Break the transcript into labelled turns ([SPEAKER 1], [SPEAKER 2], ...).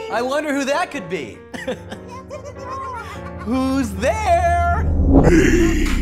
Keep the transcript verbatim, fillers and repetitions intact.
[SPEAKER 1] I wonder who that could be. Who's there?
[SPEAKER 2] Me.